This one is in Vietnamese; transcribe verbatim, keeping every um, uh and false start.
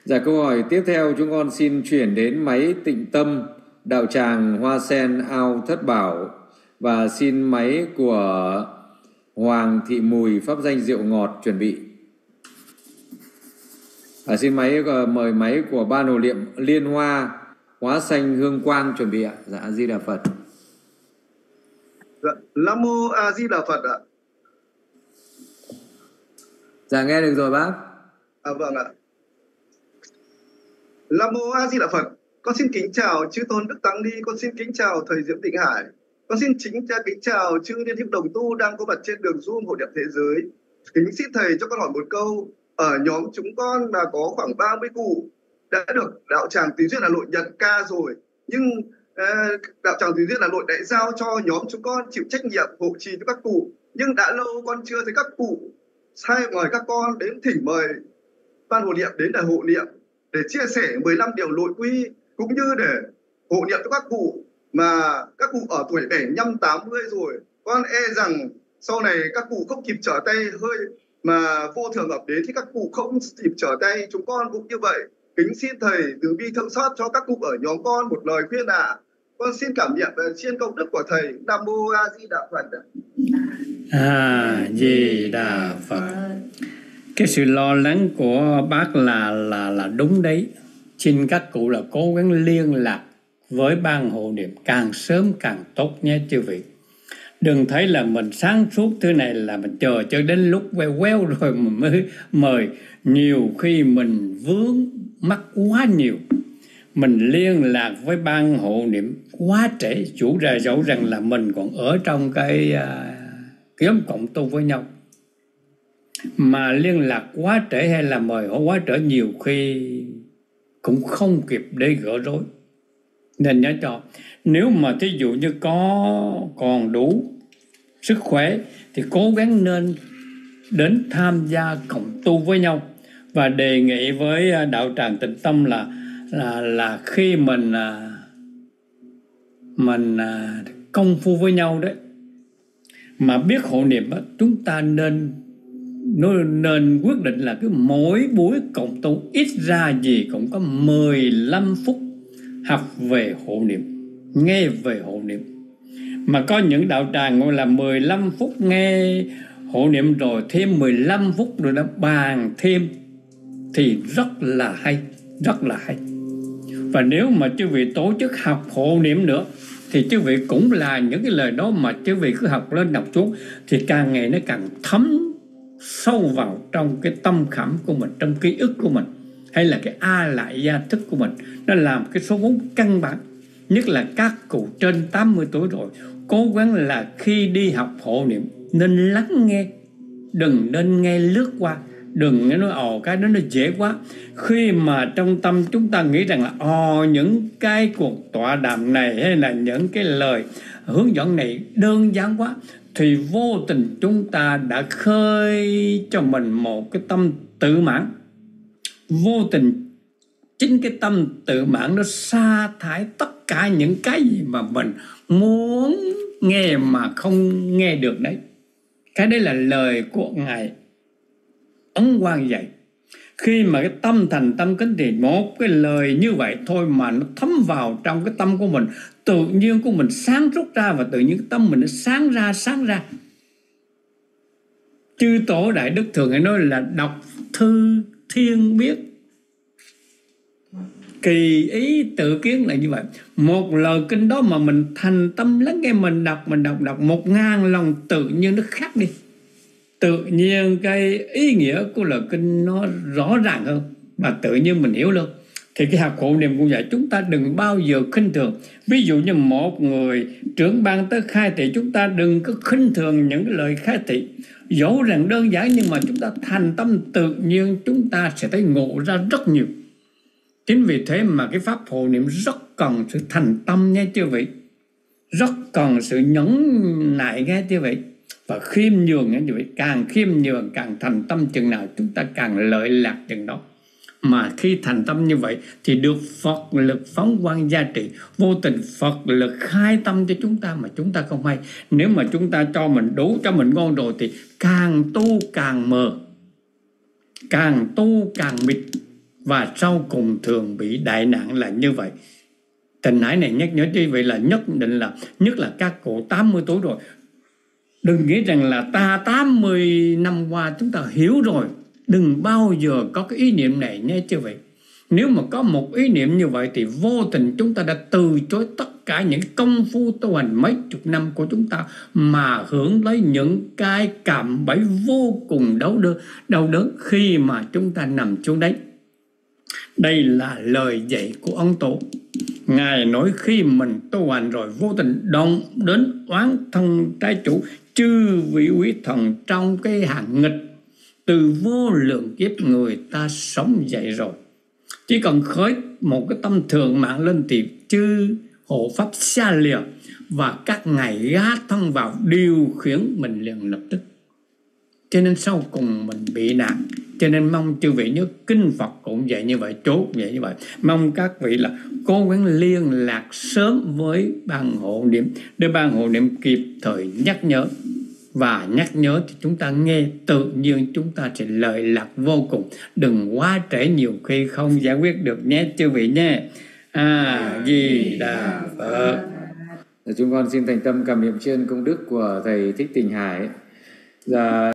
Dạ, câu hỏi tiếp theo chúng con xin chuyển đến máy Tịnh Tâm, đạo tràng Hoa Sen Ao Thất Bảo, và xin máy của Hoàng Thị Mùi pháp danh rượu ngọt chuẩn bị. À, xin máy mời máy của Ban Hồ Niệm Liên Hoa Hóa Xanh Hương Quang chuẩn bị ạ. Dạ, A Di Đà Phật. Dạ, Nam mô A Di Đà Phật ạ. Dạ, nghe được rồi bác. À, vâng ạ. Nam mô A Di Đà Phật. Con xin kính chào chư tôn đức tăng ni, con xin kính chào thầy Diệm Tịnh Hải, con xin chính cha kính chào chư liên hiệp đồng tu đang có mặt trên đường Zoom Hội Niệm Thế Giới. Kính xin thầy cho con hỏi một câu. Ở nhóm chúng con là có khoảng ba mươi cụ đã được đạo tràng Tùy Duyên Hà Nội nhận ca rồi, nhưng uh, đạo tràng Tùy Duyên Hà Nội đã giao cho nhóm chúng con chịu trách nhiệm hộ trì cho các cụ, nhưng đã lâu con chưa thấy các cụ sai mời các con đến thỉnh mời Ban Hộ Niệm đến để hộ niệm, để chia sẻ mười lăm điều nội quy, cũng như để hộ niệm cho các cụ mà các cụ ở tuổi bảy mươi lăm tám mươi rồi. Con e rằng sau này các cụ không kịp trở tay hơi mà vô thường ập đến thì các cụ không kịp trở tay, chúng con cũng như vậy. Kính xin thầy từ bi thương xót cho các cụ ở nhóm con một lời khuyên ạ. À. Con xin cảm nhận về chiên công đức của thầy. Nam mô A Di Đà Phật. A Di Đà Phật. Cái sự lo lắng của bác là là là đúng đấy. Xin các cụ là cố gắng liên lạc với Ban Hộ Niệm càng sớm càng tốt nhé chư vị. Đừng thấy là mình sáng suốt thế này là mình chờ cho đến lúc queo queo rồi mà mới mời. Nhiều khi mình vướng mắc quá nhiều. Mình liên lạc với Ban Hộ Niệm quá trễ, chủ ra dẫu rằng là mình còn ở trong cái uh, nhóm cộng tu với nhau. Mà liên lạc quá trễ hay là mời họ quá trễ, nhiều khi cũng không kịp để gỡ rối. Nên nhớ cho, nếu mà thí dụ như có còn đủ sức khỏe thì cố gắng nên đến tham gia cộng tu với nhau. Và đề nghị với đạo tràng Tịnh Tâm là là là khi mình mình công phu với nhau đấy, mà biết hộ niệm đó, chúng ta nên nên quyết định là cứ mỗi buổi cộng tu ít ra gì cũng có mười lăm phút học về hộ niệm, nghe về hộ niệm. Mà có những đạo tràng gọi là mười lăm phút nghe hộ niệm rồi thêm mười lăm phút rồi đó bàn thêm, thì rất là hay, rất là hay. Và nếu mà chư vị tổ chức học hộ niệm nữa thì chư vị cũng là những cái lời đó mà chư vị cứ học lên đọc xuống thì càng ngày nó càng thấm sâu vào trong cái tâm khảm của mình, trong ký ức của mình, hay là cái a lại gia thức của mình. Nó làm cái số vốn căn bản. Nhất là các cụ trên tám mươi tuổi rồi, cố gắng là khi đi học hộ niệm nên lắng nghe, đừng nên nghe lướt qua, đừng nghe nói ồ cái đó nó dễ quá. Khi mà trong tâm chúng ta nghĩ rằng là ồ những cái cuộc tọa đàm này hay là những cái lời hướng dẫn này đơn giản quá, thì vô tình chúng ta đã khơi cho mình một cái tâm tự mãn. Vô tình chính cái tâm tự mãn nó sa thải tất cả những cái gì mà mình muốn nghe mà không nghe được đấy. Cái đấy là lời của Ngài Ấn Quang dạy. Khi mà cái tâm thành tâm kính thì một cái lời như vậy thôi mà nó thấm vào trong cái tâm của mình, tự nhiên của mình sáng rút ra, và tự nhiên cái tâm mình nó sáng ra sáng ra. Chư Tổ Đại Đức thường hay nói là đọc thư thiên biết, kỳ ý tự kiến là như vậy. Một lời kinh đó mà mình thành tâm lắng nghe, mình đọc mình đọc đọc một ngàn lần, tự nhiên nó khác đi. Tự nhiên cái ý nghĩa của lời kinh nó rõ ràng hơn, mà tự nhiên mình hiểu luôn. Thì cái học hộ niệm cũng vậy, chúng ta đừng bao giờ khinh thường. Ví dụ như một người trưởng ban tới khai thị, chúng ta đừng có khinh thường những cái lời khai thị, dẫu rằng đơn giản, nhưng mà chúng ta thành tâm tự nhiên chúng ta sẽ thấy ngộ ra rất nhiều. Chính vì thế mà cái pháp hộ niệm rất cần sự thành tâm nha chư vị, rất cần sự nhẫn nại nghe chư vị, và khiêm nhường nghe chư vị. Càng khiêm nhường, càng thành tâm chừng nào chúng ta càng lợi lạc chừng đó. Mà khi thành tâm như vậy thì được Phật lực phóng quang gia trị, vô tình Phật lực khai tâm cho chúng ta mà chúng ta không hay. Nếu mà chúng ta cho mình đủ, cho mình ngon rồi thì càng tu càng mờ, càng tu càng mịt, và sau cùng thường bị đại nạn là như vậy. Tình Hải này nhắc nhở quý vị là nhất định là, nhất là các cụ tám mươi tuổi rồi, đừng nghĩ rằng là ta tám mươi năm qua chúng ta hiểu rồi. Đừng bao giờ có cái ý niệm này nhé quý vị. Nếu mà có một ý niệm như vậy thì vô tình chúng ta đã từ chối tất cả những công phu tu hành mấy chục năm của chúng ta, mà hưởng lấy những cái cạm bẫy vô cùng đau đớn, đau đớn khi mà chúng ta nằm xuống đấy. Đây là lời dạy của ông Tổ. Ngài nói khi mình tu hành rồi vô tình động đến oán thân trái chủ, chư vị quý thần trong cái hàng nghịch, từ vô lượng kiếp người ta sống dậy rồi. Chỉ cần khởi một cái tâm thường mạng lên thì chư hộ pháp xa lìa, và các ngài gá thân vào điều khiển mình liền lập tức. Cho nên sau cùng mình bị nạn. Cho nên mong chư vị nhớ kinh Phật cũng vậy như vậy, chốt vậy như vậy. Mong các vị là cố gắng liên lạc sớm với ban hộ niệm để ban hộ niệm kịp thời nhắc nhớ. Và nhắc nhớ thì chúng ta nghe tự nhiên chúng ta sẽ lợi lạc vô cùng. Đừng quá trễ nhiều khi không giải quyết được nhé chư vị nhé. A Di Đà Phật. Chúng con xin thành tâm cảm niệm tri ân công đức của thầy Thích Tình Hải. Dạ.